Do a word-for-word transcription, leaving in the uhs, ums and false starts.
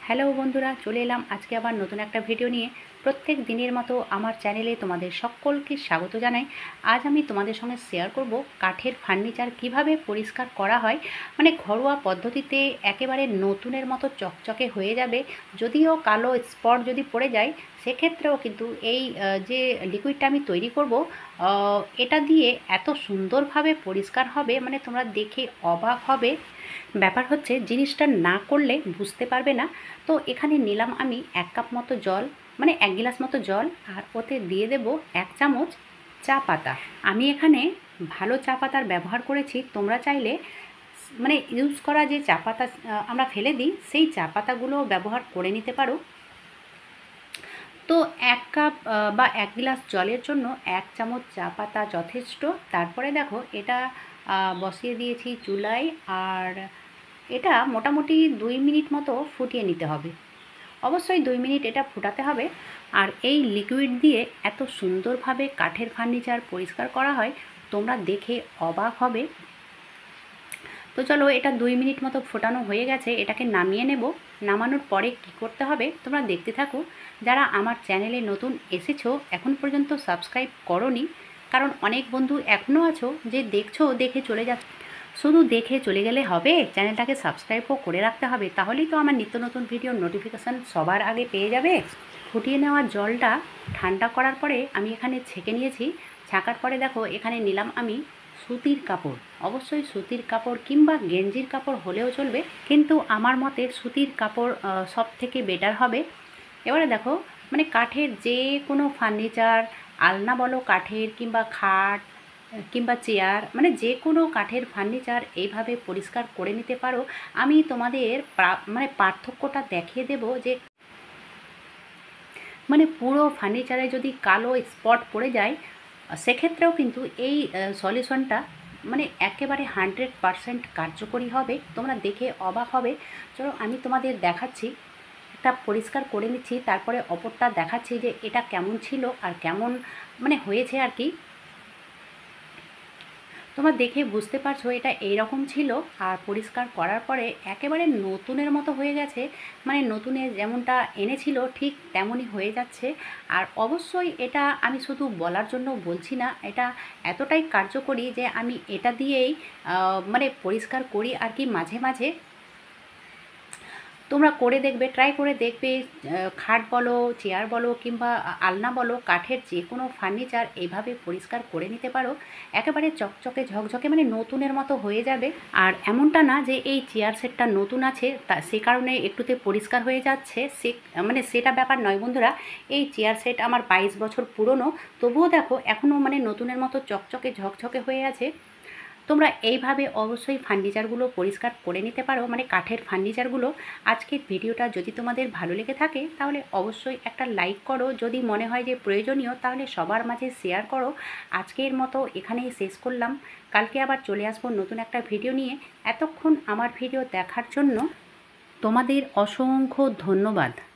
Hello বন্ধুরা, চলে এলাম আজকে আবার নতুন একটা ভিডিও নিয়ে। প্রত্যেক দিনের মতো আমার চ্যানেলে তোমাদের সকলকে স্বাগত জানাই। আজ আমি তোমাদের সঙ্গে শেয়ার করব কাঠের ফার্নিচার কিভাবে পরিষ্কার করা হয়। মানে ঘরোয়া পদ্ধতিতে একেবারে নতুনের মতো চকচকে হয়ে যাবে। যদিও কালো স্পট যদি পড়ে যায়, সেক্ষেত্রেও কিন্তু এই যে লিকুইডটা আমি তৈরি করব, এটা দিয়ে এত সুন্দরভাবে পরিষ্কার হবে, মানে তোমরা দেখে অবাক হবে। ব্যাপার হচ্ছে জিনিসটা না করলে বুঝতে পারবে না। তো এখানে নিলাম আমি এক কাপ মতো জল, মানে এক গ্লাস মতো জল, আর ওতে দিয়ে দেব এক চামচ চা পাতা। আমি এখানে ভালো চা পাতার ব্যবহার করেছি। তোমরা চাইলে মানে ইউজ করা যে চা পাতা আমরা ফেলে দিই, সেই চা পাতাগুলো ব্যবহার করে নিতে পারো। তো এক কাপ বা এক গ্লাস জলের জন্য এক চামচ চা পাতা যথেষ্ট। তারপরে দেখো এটা বসিয়ে দিয়েছি চুলায়, আর এটা মোটামুটি দুই মিনিট মতো ফুটিয়ে নিতে হবে। অবশ্যই দুই মিনিট এটা ফোটাতে হবে। আর এই লিকুইড দিয়ে এত সুন্দরভাবে কাঠের ফার্নিচার পরিষ্কার করা হয়, তোমরা দেখে অবাক হবে। তো চলো, এটা দুই মিনিট মতো ফোটানো হয়ে গেছে, এটাকে নামিয়ে নেব। নামানোর পরে কি করতে হবে তোমরা দেখতে থাকো। যারা আমার চ্যানেলে নতুন এসেছো, এখন পর্যন্ত সাবস্ক্রাইব করোনি, কারণ অনেক বন্ধু এখনও আছো যে দেখছো, দেখে চলে যাচ্ছে। শুধু দেখে চলে গেলে হবে, চ্যানেলটাকে সাবস্ক্রাইবও করে রাখতে হবে, তাহলেই তো আমার নিত্য নতুন ভিডিওর নোটিফিকেশান সবার আগে পেয়ে যাবে। ফুটিয়ে নেওয়া জলটা ঠান্ডা করার পরে আমি এখানে ছেঁকে নিয়েছি। ছাঁকার পরে দেখো এখানে নিলাম আমি সুতির কাপড়। অবশ্যই সুতির কাপড় কিংবা গেঞ্জির কাপড় হলেও চলবে, কিন্তু আমার মতে সুতির কাপড় সব থেকে বেটার হবে। এবারে দেখো, মানে কাঠের যে কোনো ফার্নিচার, আলনা বলো কাঠের, কিংবা খাট কিংবা চেয়ার, মানে যে কোনো কাঠের ফার্নিচার এইভাবে পরিষ্কার করে নিতে পারো। আমি তোমাদের মানে পার্থক্যটা দেখিয়ে দেব যে মানে পুরো ফার্নিচারে যদি কালো স্পট পড়ে যায়, সেক্ষেত্রেও কিন্তু এই সলিউশনটা মানে একেবারে হান্ড্রেড পারসেন্ট কার্যকরী হবে। তোমরা দেখে অবাক হবে। চলো আমি তোমাদের দেখাচ্ছি, একটা পরিষ্কার করে নিচ্ছি, তারপরে অপরটা দেখাচ্ছি যে এটা কেমন ছিল আর কেমন মানে হয়েছে আর কি। তোমরা দেখে বুঝতে পারছো এটা এইরকম ছিল, আর পরিষ্কার করার পরে একেবারে নতুনের মতো হয়ে গেছে। মানে নতুনের যেমনটা এনেছিল ঠিক তেমনই হয়ে যাচ্ছে। আর অবশ্যই এটা আমি শুধু বলার জন্য বলছি না, এটা এতটাই কার্যকরী যে আমি এটা দিয়েই মানে পরিষ্কার করি আর কি মাঝে মাঝে। তোমরা করে দেখবে, ট্রাই করে দেখবে। খাট বলো, চেয়ার বলো কিংবা আলনা বলো, কাঠের যে কোনো ফার্নিচার এইভাবে পরিষ্কার করে নিতে পারো, একেবারে চকচকে ঝকঝকে মানে নতুনের মতো হয়ে যাবে। আর এমনটা না যে এই চেয়ার সেটটা নতুন আছে তা সে কারণে একটুতে পরিষ্কার হয়ে যাচ্ছে, সে মানে সেটা ব্যাপার নয় বন্ধুরা। এই চেয়ার সেট আমার বাইশ বছর পুরনো, তবুও দেখো এখনও মানে নতুনের মতো চকচকে ঝকঝকে হয়ে আছে। তোমরা এইভাবে অবশ্যই ফার্নিচারগুলো পরিষ্কার করে নিতে পারো, মানে কাঠের ফার্নিচারগুলো। আজকের ভিডিওটা যদি তোমাদের ভালো লেগে থাকে তাহলে অবশ্যই একটা লাইক করো। যদি মনে হয় যে প্রয়োজনীয় তাহলে সবার মাঝে শেয়ার করো। আজকের মতো এখানেই শেষ করলাম। কালকে আবার চলে আসবো নতুন একটা ভিডিও নিয়ে। এতক্ষণ আমার ভিডিও দেখার জন্য তোমাদের অসংখ্য ধন্যবাদ।